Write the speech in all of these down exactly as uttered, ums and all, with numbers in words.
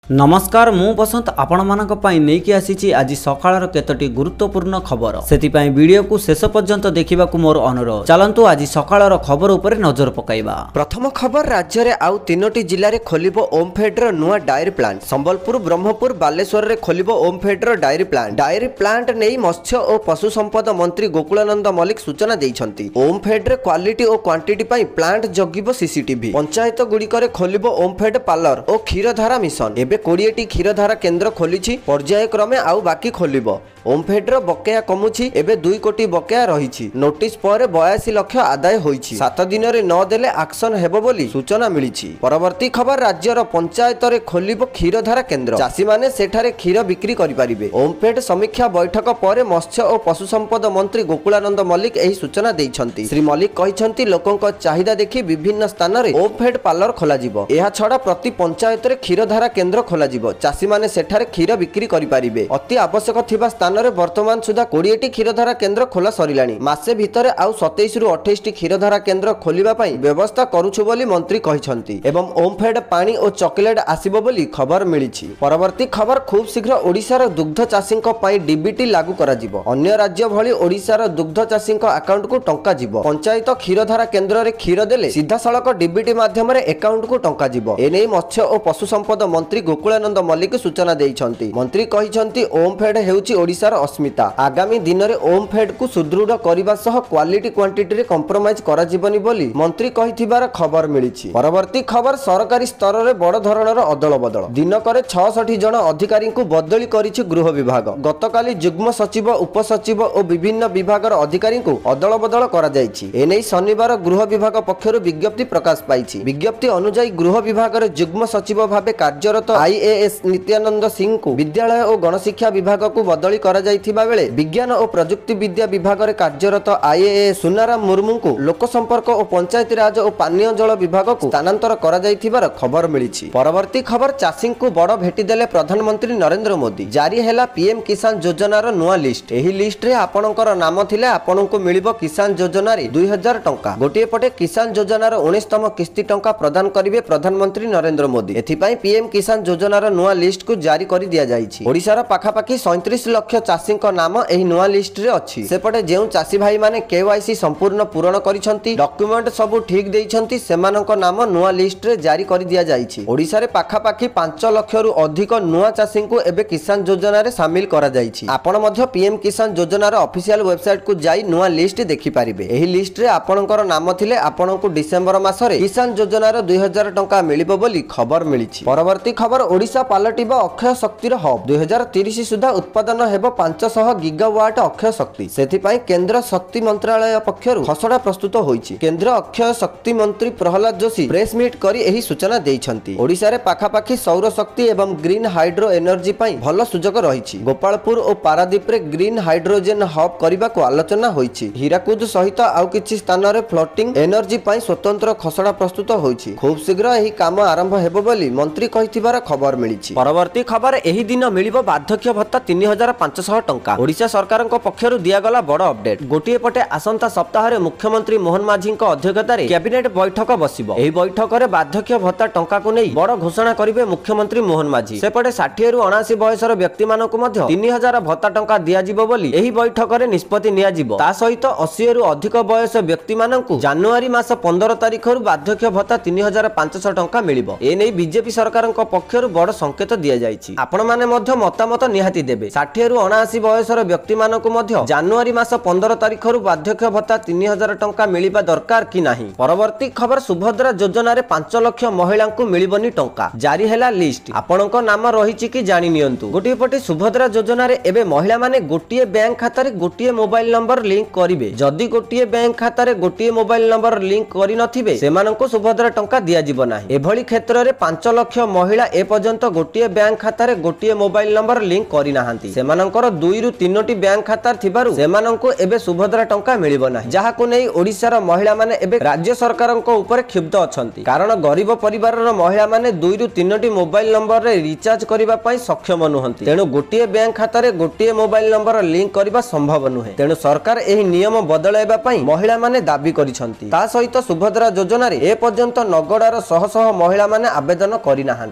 नमस्कार मु बसंत आपण मानक पई नेकी आसीची आज सकाळर केतटी गुरुत्वपूर्ण खबर सेति पई वीडियो को शेष पर्यंत देखिबा को मोर अनुरोध। चलंतु आज सकाळर खबर उपरे नजर पकाइबा। प्रथम खबर राज्य रे आउ तीनोटी जिल्ला रे खोलिबो ओमफेड रो नुआ डायरी प्लांट। संबलपुर ब्रह्मपुर बालेश्वर रे खोलिबो ओमफेड रो डायरी प्लांट। डायरी प्लांट नेई मत्स्य और पशु संपद मंत्री गोकुलानंद मल्लिक सूचना दैछंती। ओमफेड रे क्वालिटी और क्वांटिटी पई प्लांट जगिबो सीसीटीवी। पंचायत गुडी करे खोलिबो ओमफेड पार्लर और क्षीरधारा मिशन। एबे कोड़े टी क्षीरधारा केन्द्र खोली पर्याय क्रमे आउ बाकी खोलिबो। ओमफेड रो बकेया कमुछि एबे दुई कोटी बकेया रहिछि। नोटिस पर बयासी लाख आदाय होइछि। सात दिन रे न देले एक्शन हेबो बोली सूचना मिलिछि। परवर्ती खबर राज्यर पंचायत रे खोलिबो क्षीरधारा केन्द्र। चाषी माने सेठारे क्षीर बिक्री करि परिबे। ओमफेड समीक्षा बैठक पर मत्स्य और पशु संपद मंत्री गोकुलानंद मल्लिक एही सूचना दैछंती। श्री मल्लिक कहिछंती लोकंक चाहिदा देखि विभिन्न स्थान रे ओमफेड पार्लर खोला जिवो। एहा छडा प्रति पंचायत रे क्षीरधारा केन्द्र खोला जिवो। चाषी माने सेठारे क्षीर बिक्री करि परिबे। अति आवश्यक थिबा स्थान रे वर्तमान सुधा बीस टी क्षीरधारा केन्द्र खोला सरिलाणी। मासे भितरे आउ सत्ताईस रु अट्ठाईस टी क्षीरधारा केन्द्र खोलिबा पई व्यवस्था करूछु बोली मंत्री कहिसंती। एवं ओमफेड पानी और चॉकलेट आसीबो बोली खबर मिलिछि। परवर्ती खबर खूब शीघ्र ओडिशार दुग्ध चाषींक पई डीबीटी लागू करा जिवो। अन्य राज्य भली ओडिशार दुग्ध चाषींक अकाउंट को टंका जिवो। पंचायत क्षीरधारा केन्द्र रे क्षीर देले सीधा सड़क डीबीटी माध्यम रे अकाउंट को टंका जिवो। एनै मत्स्य और पशु संपद मंत्री गोकुलानंद मल्लिक सूचना दैछंती। मंत्री कहिसंती ओमफेड हेउछि ओडिशार अस्मिता। आगामी दिन में ओमफेड को सुदृढ़ करने सह क्वालिटी क्वांटिटी रे कंप्रोमाइज करा जीवनी बोली मंत्री कहिथिबार खबर मिलिछि। परवर्ती खबर सरकारी स्तर रे बड़ धरणर अदल बदल। दिनकर छियासठ जन अधिकारी को बदली करिछि गृह विभाग। गतकाली जुग्म सचिव उपसचिव और विभिन्न विभागर अधिकारी को अदल बदल करा जायछि। एनै शनिवार गृह विभाग पक्षरु विज्ञप्ति प्रकाश पाइछि। विज्ञप्ति अनुसार गृह विभाग रे जुग्म सचिव भावे कार्यरत आईएएस नित्यानंद सिंह को विद्यालय और गणशिक्षा विभाग को बदली करा जायथिबा बेले विज्ञान और प्रजुक्ति विद्या विभाग रे कार्यरत आईएएस सुनाराम मुर्मू को लोक संपर्क और पंचायती राज और पानीय जल विभाग को स्थानांतर करा जायथिबार खबर मिलिछि। परवर्ती खबर चाषी को बड़ भेटी देले प्रधानमंत्री नरेंद्र मोदी। जारी हैला पीएम किसान योजना रो नुआ लिस्ट। एही लिस्ट रे आपनकर नाम थिले आपनको मिलिबो किसान योजना रे दुई हजार टंका। गोटे पटे किसान योजना रो उन्नीसतम किस्ती टंका प्रदान करिवे प्रधानमंत्री नरेंद्र मोदी। एथिपाई पीएम किसान योजना रो नुआ लिस्ट को जारी करि दिया जायछि। ओडिसा रो पाखापाखी सैंतीस लाख चाषी नाम एही नुआ लिस्ट रे अछि। सेपटे जेउ चाषी भाई माने केवाईसी संपूर्ण पूरण करिसंती, डॉक्यूमेंट सब ठीक देइसंती, सेमानक नाम नुआ लिस्ट रे जारी करि दिया जायछि। ओडिसा रे पाखापाखी पांच लाख रु अधिक नुआ चाषी को एबे किसान योजना रे शामिल करा जायछि। आपण मध्य पीएम किसान योजना रो ऑफिशियल वेबसाइट को जाई नुआ लिस्ट देखि पारिबे। एही लिस्ट रे आपणकर नाम थिले आपणको डिसेंबर मास रे किसान योजना रो दुई हजार टंका मिलिबो बोली खबर मिलिछि। परवर्ती खबर ओडिसा पालटिबो अक्षय शक्ति रो हब। दुई हजार तीस सुधा उत्पादन हेबो पांच सौ गीगावाट अक्षय शक्ति। सेथिपाई केंद्र शक्ति मंत्रालय पक्षरु खसडा प्रस्तुत होईछि। केंद्र अक्षय शक्ति मंत्री प्रहलाद जोशी प्रेस मीट करी एही सूचना दैछंती। ओडिसा रे पाखापाखी सौर शक्ति एवं ग्रीन हाइड्रो एनर्जी पई भल सुजोग रहिछि। गोपालपुर और पारादीप रे ग्रीन हाइड्रोजन हब करिबा को आलोचना होईछि। हीराकुद सहित आउ किछि स्थान रे फ्लोटिंग एनर्जी पई स्वतंत्र खसडा प्रस्तुत होईछि। खूब शीघ्र एही काम आरंभ हेबो बोली मंत्री कहिथिबार खबर मिलिछि। परवर्ती खबर एही दिन मिलिबो बार्धक्य भत्ता तीन हजार पांच सौ टंका। ओडिशा सरकार पक्षरु दियागला बड़ अपडेट। गोटे पटे आसंता सप्ताह रे मुख्यमंत्री मोहन माझी अध्यक्षता रे कैबिनेट बैठक बसिबो। एही बैठक रे बार्धक्य भत्ता टंका को नै बड़ घोषणा करिवे मुख्यमंत्री मोहन माझी। सेपटे साठ रु उनासी बयसर व्यक्ति मानकु मध्य तीन हजार भत्ता टंका दिया जिवो बोली एही बैठक रे निष्पत्ति निया जिवो। ता सहित अस्सी रु अधिक बयस व्यक्ति मानकु जनवरी मास पंद्रह तारिख रु बार्धक्य भत्ता तीन हजार पांच सौ टंका मिलिबो। ए नै बीजेपी सरकार पक्षरु बड़ संकेत दिया जायछि। आपण माने मध्य मतामत निहाती देबे। साठ रु उनासी बयसर व्यक्ति मानकु मध्य जनवरी मास पंद्रह तारिख रु बार्धक्य भत्ता तीन हजार टंका मिलिबा दरकार कि नाही। परवर्ती खबर सुभद्रा योजना रे पांच लाख महिला को मिलिबनी टंका। जारी हैला लिस्ट। आपनक नाम रहिछि कि जानि नियंतु। गोटे पटे सुभद्रा योजना रे एबे महिला माने गोटिए बैंक खाता रे गोटिए मोबाइल नंबर लिंक करिवे। जदि गोटिए बैंक खाता रे गोटिए मोबाइल नंबर लिंक करि नथिबे सेमाननको सुभद्रा टंका दिया जिवो नाही। एभली क्षेत्र रे पांच लाख महिला ए पर्यंत गोटिए बैंक खाता रे गोटिए मोबाइल नंबर लिंक करि नाहांती। सेमानकर दुई रु तीनोटी बैंक खाता थिबारु सेमाननको एबे सुभद्रा टंका मिलिबो नाही। जाहाको नै ओडिसा र महिला माने एबे राज्य सरकारको ऊपर क्षुब्ध अछंती। कारण गरीब परिवार र महिला माने दुई रु तीनोटी मोबाइल नंबर रे रिचार्ज करिबा पई सक्षम नुहंती। तेनु गोटिए बैंक खाता रे गोटिए मोबाइल नंबर लिंक करिबा संभव नुहे। तेनु सरकार एही नियम बदलाइबा पई महिला माने दाबी करिसंती। ता सहित सुभद्रा योजना रे ए पर्यंत नगडार शह शह महिला माने आवेदन करि नाहांती। नगड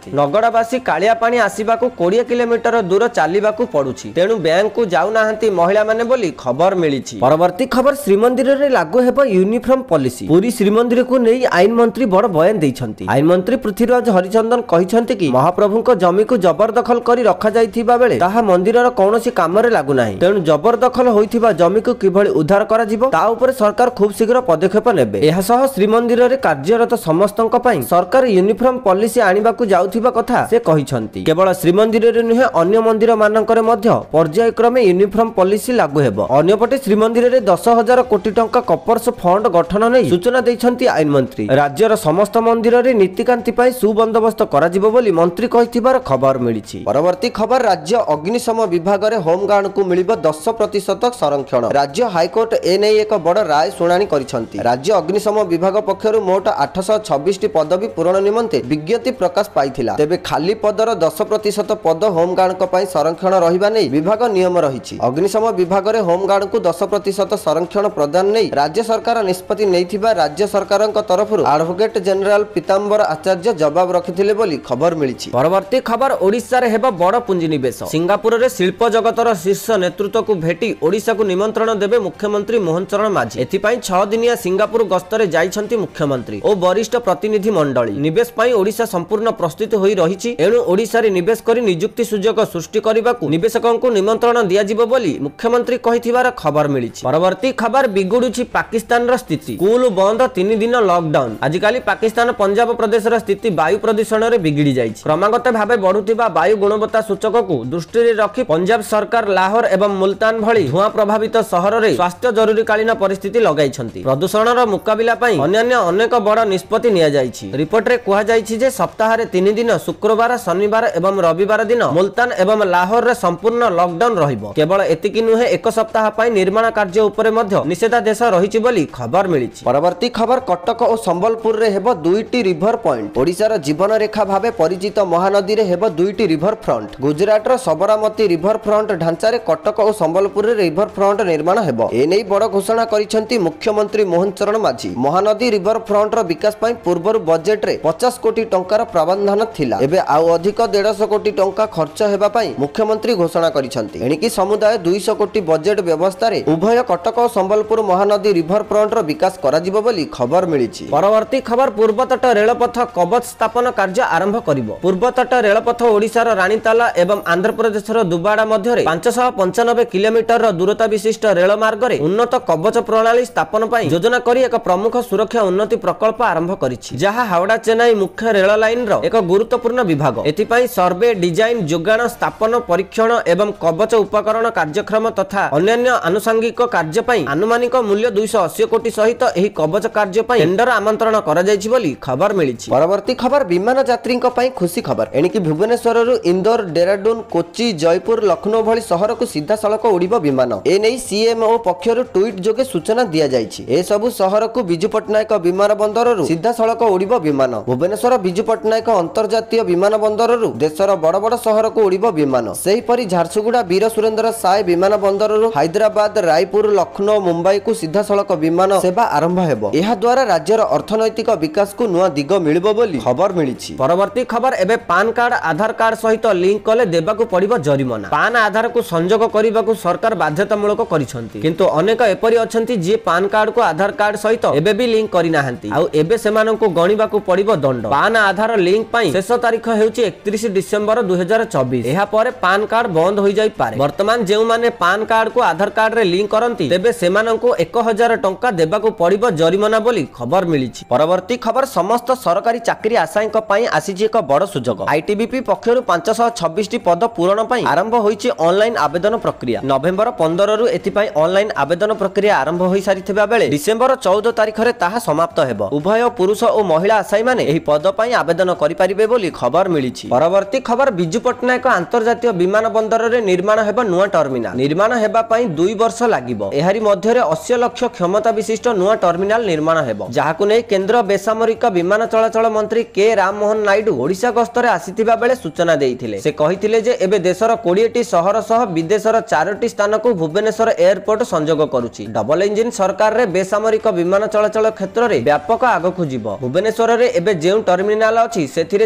ନୂଆପଡ଼ାବାସୀ କାଳିଆ ପାଣି ଆସିବାକୁ କୋଡ଼ିଏ କିଲୋମିଟର ଦୂର ଚାଲିବାକୁ ପଡୁଛି। ତେଣୁ ବ୍ୟାଙ୍କକୁ ଯାଉନାହାନ୍ତି ମହିଳାମାନେ ବୋଲି ଖବର ମିଳିଛି। ପରବର୍ତ୍ତୀ ଖବର, ଶ୍ରୀମନ୍ଦିରରେ ଲାଗୁ ହେବ ୟୁନିଫର୍ମ ପଲିସି। ପୁରୀ ଶ୍ରୀମନ୍ଦିରକୁ ନେଇ ଆଇନ ମନ୍ତ୍ରୀ ବଡ଼ ବୟାନ ଦେଇଛନ୍ତି। ଆଇନ ମନ୍ତ୍ରୀ ପୃଥ୍ୱୀରାଜ ହରିଚନ୍ଦନ କହିଛନ୍ତି କି ମହାପ୍ରଭୁଙ୍କ ଜମିକୁ ଜବରଦଖଲ କରି ରଖାଯାଇଥିବା ବେଳେ ତାହା ମନ୍ଦିରର କୌଣସି କାମରେ ଲାଗୁନାହିଁ। ତେଣୁ ଜବରଦଖଲ ହୋଇଥିବା ଜମିକୁ କିଭଳି ଉଦ୍ଧାର କରାଯିବ ତା ଉପରେ ସରକାର ଖୁବ୍ ଶୀଘ୍ର ପଦକ୍ଷେପ ନେବେ। ଏହା ସହ ଶ୍ରୀମନ୍ଦିରରେ କାର୍ଯ୍ୟରତ ସମସ୍ତଙ୍କ ପାଇଁ ସରକାର ୟୁନିଫର୍ମ ପଲିସି ଆଣିବାକୁ ଯାଉଥିବା କଥା ସେ କହିଛନ୍ତି। କେବଳ ଶ୍ରୀମନ୍ଦିରରେ ନୁହେଁ, ଅନ୍ୟ ମନ୍ଦିର ମାନଙ୍କରେ ମଧ୍ୟ ପର୍ଯ୍ୟାୟକ୍ରମେ ୟୁନିଫର୍ମ ପଲିସି ଲାଗୁ ହେବ। ଅନ୍ୟପଟେ ଶ୍ରୀମନ୍ଦିରରେ ଦଶ ହଜାର କୋଟି ଟଙ୍କା କପର୍ସ ଫଣ୍ଡ ଗଠନ ନେଇ ସୂଚନା ଦେଇଛନ୍ତି ଆଇନ ମନ୍ତ୍ରୀ। ରାଜ୍ୟର ସମସ୍ତ ମନ୍ଦିରରେ ନୀତିକାନ୍ତି ପାଇଁ ସୁବନ୍ଦୋବସ୍ତ କରାଯିବ ବୋଲି ମନ୍ତ୍ରୀ କହିଥିବାର ଖବର ମିଳିଛି। ପରବର୍ତ୍ତୀ ଖବର, ରାଜ୍ୟ ଅଗ୍ନିଶମ ବିଭାଗରେ ହୋମଗାର୍ଡଙ୍କୁ ମିଳିବ ଦଶ ପ୍ରତିଶତ ସଂରକ୍ଷଣ। ରାଜ୍ୟ ହାଇକୋର୍ଟ ଏନେଇ ଏକ ବଡ଼ ରାୟ ଶୁଣାଣି କରିଛନ୍ତି। ରାଜ୍ୟ ଅଗ୍ନିଶମ ବିଭାଗ ପକ୍ଷରୁ ମୋଟ ଆଠଶହ ଛବିଶଟି ପଦବୀ ପୂରଣ ନିମନ୍ତେ ବିଜ୍ଞପ୍ତି ପ୍ରକାଶ ପାଇଥିଲା। ତେବେ ଖାଲି ପଦର ଦଶ ପ୍ରତିଶତ ପଦ ହୋମଗାର୍ଡଙ୍କ ପାଇଁ ସଂରକ୍ଷଣ ରହିବା ନେଇ ବିଭାଗ ନିୟମ ରହିଛି। ଅଗ୍ନିଶମ ବିଭାଗରେ ହୋମଗାର୍ଡଙ୍କୁ ଦଶ ପ୍ରତିଶତ ସଂରକ୍ଷଣ ପ୍ରଦାନ ନେଇ ରାଜ୍ୟ ସରକାର ନିଷ୍ପତ୍ତି ନେଇଥିବା ରାଜ୍ୟ ସରକାରଙ୍କ ତରଫରୁ ଆଡଭୋକେଟ ଜେନେରାଲ ପୀତାମ୍ବର ଆଚାର୍ଯ୍ୟ ଜବାବ ରଖିଥିଲେ ବୋଲି ଖବର ମିଳିଛି। ପରବର୍ତ୍ତୀ ଖବର, ଓଡ଼ିଶାରେ ହେବ ବଡ଼ ପୁଞ୍ଜିନିବେଶ। ସିଙ୍ଗାପୁରରେ ଶିଳ୍ପ ଜଗତର ଶୀର୍ଷ ନେତୃତ୍ୱକୁ ଭେଟି ଓଡ଼ିଶାକୁ ନିମନ୍ତ୍ରଣ ଦେବେ ମୁଖ୍ୟମନ୍ତ୍ରୀ ମୋହନ ଚରଣ ମାଝୀ। ଏଥିପାଇଁ ଛଅ ଦିନିଆ ସିଙ୍ଗାପୁର ଗସ୍ତରେ ଯାଇଛନ୍ତି ମୁଖ୍ୟମନ୍ତ୍ରୀ ଓ ବରିଷ୍ଠ ପ୍ରତିନିଧି ମଣ୍ଡଳୀ। ନିବେଶ ପାଇଁ ଓଡ଼ିଶା ସମ୍ପୂର୍ଣ୍ଣ ପ୍ରସ୍ତୁତ ହୋଇ ରହିଛି। ଏଣୁ ଓଡ଼ିଶାରେ ନିବେଶ କରି ନିଯୁକ୍ତି ସୁଯୋଗ ସୃଷ୍ଟି କରିବାକୁ ନିବେଶକଙ୍କୁ ନିମନ୍ତ୍ରଣ ଦିଆଯିବ ବୋଲି ମୁଖ୍ୟମନ୍ତ୍ରୀ କହିଥିବାର ଖବର ମିଳିଛି। ପରବର୍ତ୍ତୀ ଖବର, ବିଗୁଡୁଛି ପାକିସ୍ତାନର ସ୍ଥିତି। ସ୍କୁଲ ବନ୍ଦ, ତିନି ଦିନ ଲକଡାଉନ। ଆଜିକାଲି ପାକିସ୍ତାନ ପଞ୍ଜାବ ପ୍ରଦେଶର ସ୍ଥିତି ବାୟୁ ପ୍ରଦୂଷଣରେ ବିଗିଡ଼ି ଯାଇଛି। କ୍ରମାଗତ ଭାବେ ବଢୁଥିବା ବାୟୁ ଗୁଣବତ୍ତା ସୂଚକକୁ ଦୃଷ୍ଟିରେ ରଖି ପଞ୍ଜାବ ସରକାର ଲାହୋର ଏବଂ ମୁଲତାନ ଭଳି ଧୂଆଁ ପ୍ରଭାବିତ ସହରରେ ସ୍ୱାସ୍ଥ୍ୟ ଜରୁରୀକାଳୀନ ପରିସ୍ଥିତି ଲଗାଇଛନ୍ତି। ପ୍ରଦୂଷଣର ମୁକାବିଲା ପାଇଁ ଅନ୍ୟାନ୍ୟ ଅନେକ ବଡ଼ ନିଷ୍ପତ୍ତି ନିଆଯାଇଛି। ରିପୋର୍ଟରେ କୁହାଯାଇଛି ଯେ ସପ୍ତାହରେ ତିନି ଦିନ ଶୁକ୍ରବାର, ଶନିବାର ଏବଂ ରବିବାର ଦିନ ମୁଲତାନ ଏବଂ ଲାହୋରରେ ସମ୍ପୂର୍ଣ୍ଣ ଲକଡାଉନ ରହିବ। କେବଳ ଏତିକି ନୁହେଁ, ଏକ ସପ୍ତାହ ପାଇଁ ନିର୍ମାଣ କାର୍ଯ୍ୟ ଉପରେ ମଧ୍ୟ ନିଷେଧାଦେଶ ରହିଛି ବୋଲି ଖବର ମିଳିଛି। ପରବର୍ତ୍ତୀ ଖବର, କଟକ ଓ ସମ୍ବଲପୁରରେ ହେବ ଦୁଇଟି ରିଭର ପଏଣ୍ଟ। ଓଡ଼ିଶାର ଜୀବନରେଖା ଭାବେ ପରିଚିତ ମହାନଦୀରେ ହେବ ଦୁଇଟି ରିଭର ଫ୍ରଣ୍ଟ। ଗୁଜରାଟର ସବରମତୀ ରିଭର ଫ୍ରଣ୍ଟ ଢାଞ୍ଚାରେ କଟକ ଓ ସମ୍ବଲପୁରରେ ରିଭର ଫ୍ରଣ୍ଟ ନିର୍ମାଣ ହେବ। ଏନେଇ ବଡ଼ ଘୋଷଣା କରିଛନ୍ତି ମୁଖ୍ୟମନ୍ତ୍ରୀ ମୋହନ ଚରଣ ମାଝୀ। ମହାନଦୀ ରିଭର ଫ୍ରଣ୍ଟର ବିକାଶ ପାଇଁ ପୂର୍ବରୁ ବଜେଟରେ ପଚାଶ କୋଟି ଟଙ୍କାର ପ୍ରାବଧାନ ଥିଲା। ଏବେ ଆଉ ଅଧିକ ଦେଢ଼ଶହ କୋଟି ଟଙ୍କା ଖର୍ଚ୍ଚ ହେବା ପାଇଁ ମୁଖ୍ୟମନ୍ତ୍ରୀ ଘୋଷଣା କରିଛନ୍ତି। ଏଣିକି ସମୁଦାୟ ଦୁଇଶହ କୋଟି ବଜେଟ ବ୍ୟବସ୍ଥାରେ ଉଭୟ କଟକ ଓ ସମ୍ବଲପୁର ମହାନଦୀ ରିଭର ଫ୍ରଣ୍ଟର ବିକାଶ କରାଯିବ ବୋଲି ଖବର ମିଳିଛି। ପରବର୍ତ୍ତୀ ଖବର, ପୂର୍ବତଟ ରେଳପଥ କବଚ ସ୍ଥାପନ କାର୍ଯ୍ୟ ଆରମ୍ଭ କରିବ। ପୂର୍ବତଟ ରେଳପଥ ଓଡ଼ିଶାର ରାଣୀତାଲା ଏବଂ ଆନ୍ଧ୍ରପ୍ରଦେଶର ଦୁବାଡା ମଧ୍ୟରେ ପାଞ୍ଚଶହ ପଞ୍ଚାନବେ କିଲୋମିଟରର ଦୂରତା ବିଶିଷ୍ଟ ରେଳ ମାର୍ଗରେ ଉନ୍ନତ କବଚ ପ୍ରଣାଳୀ ସ୍ଥାପନ ପାଇଁ ଯୋଜନା କରି ଏକ ପ୍ରମୁଖ ସୁରକ୍ଷା ଉନ୍ନତି ପ୍ରକଳ୍ପ ଆରମ୍ଭ କରିଛି, ଯାହା ହାଓଡ଼ା ଚେନ୍ନାଇ ମୁଖ୍ୟ ରେଳ ଲାଇନର ଏକ ଗୁରୁତ୍ୱପୂର୍ଣ୍ଣ ବିଭାଗ। ଏଥିପାଇଁ ସର୍ଭେ, ଡିଜାଇନ, ଯୋଗାଣ, ସ୍ଥାପନ, ପରୀକ୍ଷଣ ଏବଂ କବଚ ଉପକରଣ କାର୍ଯ୍ୟକ୍ରମ ତଥା ଅନ୍ୟାନ୍ୟ ଆନୁଷଙ୍ଗିକ କାର୍ଯ୍ୟ ପାଇଁ ଆନୁମାନିକ ମୂଲ୍ୟ ଦୁଇଶହ ଅଶୀ କୋଟି ସହିତ ଏହି କବଚ କାର୍ଯ୍ୟ ପାଇଁ ଟେଣ୍ଡର ଆମନ୍ତ୍ରଣ କରାଯାଇଛି ବୋଲି ଖବର ମିଳିଛି। ପରବର୍ତ୍ତୀ ଖବର, ବିମାନ ଯାତ୍ରୀଙ୍କ ପାଇଁ ଖୁସି ଖବର। ଏଣିକି ଭୁବନେଶ୍ୱରରୁ ଇନ୍ଦୋର, ଡେରାଡୁନ, କୋଚି, ଜୟପୁର, ଲକ୍ଷ୍ନୌ ଭଳି ସହରକୁ ସିଧାସଳଖ ଉଡ଼ିବ ବିମାନ। ଏନେଇ ସିଏମଓ ପକ୍ଷରୁ ଟ୍ୱିଟ୍ ଯୋଗେ ସୂଚନା ଦିଆଯାଇଛି। ଏସବୁ ସହରକୁ ବିଜୁ ପଟ୍ଟନାୟକ ବିମାନ ବନ୍ଦରରୁ ସିଧାସଳଖ ଉଡ଼ିବ ବିମାନ। ଭୁବନେଶ୍ୱର ବିଜୁ ପଟ୍ଟନାୟକ ଅନ୍ତର୍ଜାତୀୟ ବିମାନ ବନ୍ଦରରୁ ଦେଶର ବଡ଼ ବଡ଼ ସହରକୁ ଉଡ଼ିବ ବିମାନ। ସେହିପରି ଝାରସୁଗୁଡ଼ା ବୀର ସୁରେନ୍ଦ୍ର ସାଏ ବିମାନ ବନ୍ଦରରୁ ହାଇଦ୍ରାବାଦ, ରାୟପୁର, ଲକ୍ଷ୍ନୌ, ମୁମ୍ବାଇକୁ ସିଧାସଳଖ ବିମାନ ସେବା ଆରମ୍ଭ ହେବ। ଏହା ଦ୍ୱାରା ରାଜ୍ୟର ଅର୍ଥନୈତିକ ବିକାଶକୁ ନୂଆ ଦିଗ ମିଳିବ ବୋଲି ଖବର ମିଳିଛି। ପରବର୍ତ୍ତୀ ଖବର, ଏବେ ପାନ କାର୍ଡ ଆଧାର କାର୍ଡ ସହିତ ଲିଙ୍କ କଲେ ଦେବାକୁ ପଡ଼ିବ ଜରିମାନା। ପାନ ଆଧାରକୁ ସଂଯୋଗ କରିବାକୁ ସରକାର ବାଧ୍ୟତାମୂଳକ କରିଛନ୍ତି, କିନ୍ତୁ ଅନେକ ଏପରି ଅଛନ୍ତି ଯିଏ ପାନ କାର୍ଡକୁ ଆଧାର କାର୍ଡ ସହିତ ଏବେ ବି ଲିଙ୍କ କରିନାହାନ୍ତି। ଆଉ ଏବେ ସେମାନଙ୍କୁ ଗଣିବାକୁ ପଡ଼ିବ ଦଣ୍ଡ। ପାନ ଆଧାର ଲିଙ୍କ ପାଇଁ ଶେଷ ତାରିଖ ହେଉଛି ଏକତିରିଶ ଡିସେମ୍ବର ଦୁଇ ହଜାର ଚବିଶ। ଏହା ପରେ ପାନ କାର୍ଡ ବନ୍ଦ ହୋଇଯାଇପାରେ। ବର୍ତ୍ତମାନ ଯେଉଁମାନେ ପାନ କାର୍ଡକୁ ଆଧାର କାର୍ଡରେ ଲିଙ୍କ କରନ୍ତି ତେବେ ସେମାନଙ୍କୁ ଏକ ହଜାର ଟଙ୍କା ଦେବାକୁ ପଡ଼ିବ ଜରିମାନା ବୋଲି ଖବର ମିଳିଛି। ପରବର୍ତ୍ତୀ ଖବର, ସମସ୍ତ ସରକାରୀ ଚାକିରି ଆଶାୟୀଙ୍କ ପାଇଁ ଆସିଛି ଏକ ବଡ଼ ସୁଯୋଗ। ଆଇଟିବିପି ପକ୍ଷରୁ ପାଞ୍ଚଶହ ଛବିଶଟି ପଦ ପୂରଣ ପାଇଁ ଆରମ୍ଭ ହୋଇଛି ଅନଲାଇନ ଆବେଦନ ପ୍ରକ୍ରିୟା। ନଭେମ୍ବର ପନ୍ଦରରୁ ଏଥିପାଇଁ ଅନଲାଇନ ଆବେଦନ ପ୍ରକ୍ରିୟା ଆରମ୍ଭ ହୋଇସାରିଥିବା ବେଳେ ଡିସେମ୍ବର ଚଉଦ ତାରିଖରେ ତାହା ସମାପ୍ତ ହେବ। ଉଭୟ ପୁରୁଷ ଓ ମହିଳା ଆଶାୟୀମାନେ ଏହି ପଦ ପାଇଁ ଆବେଦନ କରିପାରିବେ ବୋଲି ଖବର ମିଳିଛି। ପରବର୍ତ୍ତୀ ଖବର, ବିଜୁ ପଟ୍ଟନାୟକ ଆନ୍ତର୍ଜାତୀୟ ବିମାନ ବନ୍ଦରରେ ନିର୍ମାଣ ହେବ ନୂଆ ଟର୍ମିନାଲ। ନିର୍ମାଣ ହେବା ପାଇଁ ଦୁଇ ବର୍ଷ ଲାଗିବ। ଏହାରି ମଧ୍ୟରେ ଅଶୀ ଲକ୍ଷ କ୍ଷମତା ବିଶିଷ୍ଟ ନୂଆ ଟର୍ମିନାଲ ନିର୍ମାଣ ହେବ, ଯାହାକୁ ନେଇ କେନ୍ଦ୍ର ବେସାମରିକ ବିମାନ ଚଳାଚଳ ମନ୍ତ୍ରୀ କେ ରାମମୋହନ ନାଇଡୁ ଓଡ଼ିଶା ଗସ୍ତରେ ଆସିଥିବା ବେଳେ ସୂଚନା ଦେଇଥିଲେ। ସେ କହିଥିଲେ ଯେ ଏବେ ଦେଶର କୋଡ଼ିଏଟି ସହର ସହ ବିଦେଶର ଚାରୋଟି ସ୍ଥାନକୁ ଭୁବନେଶ୍ୱର ଏୟାରପୋର୍ଟ ସଂଯୋଗ କରୁଛି। ଡବଲ ଇଞ୍ଜିନ ସରକାରରେ ବେସାମରିକ ବିମାନ ଚଳାଚଳ କ୍ଷେତ୍ରରେ ବ୍ୟାପକ ଆଗକୁ ଯିବ। ଭୁବନେଶ୍ୱରରେ ଏବେ ଯେଉଁ ଟର୍ମିନାଲ ଅଛି ସେଥିରେ ଚାଳିଶରୁ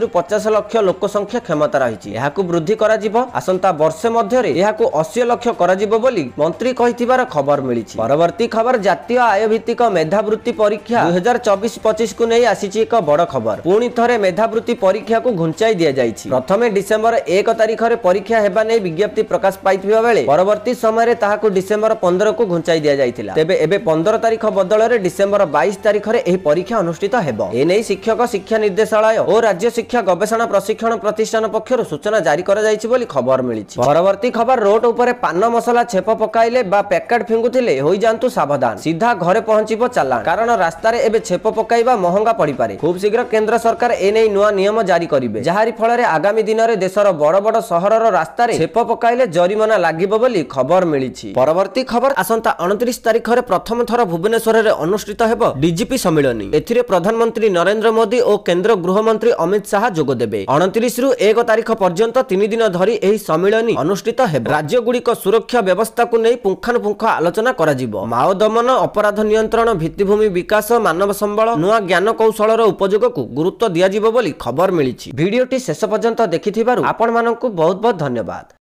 रु पचास लाख लोक संख्या क्षमता रही यहाकू वृद्धि करा जिवो आसंता वर्षे मध्यरे यहाकू अस्सी लाख करा जिवो बोली मंत्री कहिथिबार खबर मिली। परवर्ती खबर जातीय आय भित्तिक मेधावृत्ति परीक्षा दुई हजार चौबीस पच्चीस को नहीं आसीची एक बड़ खबर। पुणी थरे मेधावृत्ति परीक्षा को घुंचाई दिया जायछि। प्रथमे डिसेंबर एक तारिख रे परीक्षा हेबा नै विज्ञप्ति प्रकाश पाइथिबा बेले परवर्ती समय ताहाकू डिसेंबर पंद्रह को घुंचाई दिया जायथिला। तेबे एबे पंद्रह तारिख बदल रे डिसेंबर बाईस तारिख रे एही परीक्षा अनुष्ठित हेबो। ए नै शिक्षक शिक्षा निर्देशालय और राज्य शिक्षा गवेषणा प्रशिक्षण प्रतिष्ठान पक्षरु सूचना जारी करा जायछि बोली खबर मिली। परवर्ती खबर रोड उपरे पान मसला छेप पकाइले बा पैकेट फिंगुथिले होई जांतु सावधान सीधा घरे पहुंचीबो चालान कारण रास्ता रे एबे छेप पकाइबा महंगा पड़ी पारे। खूब शीघ्र केंद्र सरकार ए नै नुआ नियम जारी करिवे जहारी फल आगामी दिन में देशर बड़ बड़ सहरर रास्ता रे छेप पकाइले जरिमाना लागिबो बोली खबर मिली। परवर्ती खबर आसंता उनतीस तारिख रे प्रथम थर भुवनेश्वर रे अनुष्ठित हेबो डीजीपी सम्मेलन। एथिरे प्रधानमंत्री नरेंद्र मोदी और केंद्र गृहमंत्री अमित शाह जोग देबे। उनतीस रु एक तारिख पर्यंत तीन दिन धरी एही सम्मेलन अनुष्ठित हेबो। राज्य गुड़िक सुरक्षा व्यवस्था को नहीं पुंखानुपुंख आलोचना करा जिवो। माओ दमन अपराध नियंत्रण भित्तिभूमि विकास मानव संबल नुआ ज्ञान कौशलर उपयोग को गुरुत्व दिया जिवो बोली खबर मिली। भिडियोटी शेष पर्यंत देखिथिबारु आपण मानकु बहुत बहुत धन्यवाद।